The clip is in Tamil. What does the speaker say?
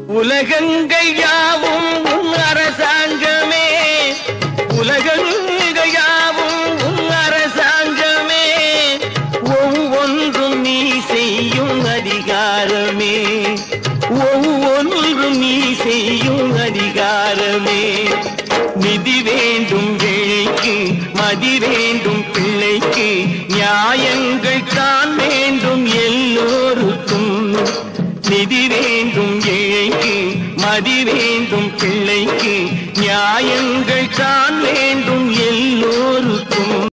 உலகங்கள் யாவும் உன் அரசாங்கமே, உலகங்கள் யாவும் உன் அரசாங்கமே, ஒவ்வொன்றும் நீ செய்யும் அதிகாரமே, ஒவ்வொன்றும் நீ செய்யும் அதிகாரமே. நிதி வேண்டும் ஏழைக்கு, மதி வேண்டும் பிள்ளைக்கு, நியாயங்கள் தான் வேண்டும் எல்லோருக்கும். நிதி வேண்டும் ஏழைக்கு, மதி வேண்டும் பிள்ளைக்கு, நியாயங்கள் தான் வேண்டும் எல்லோருக்கும்.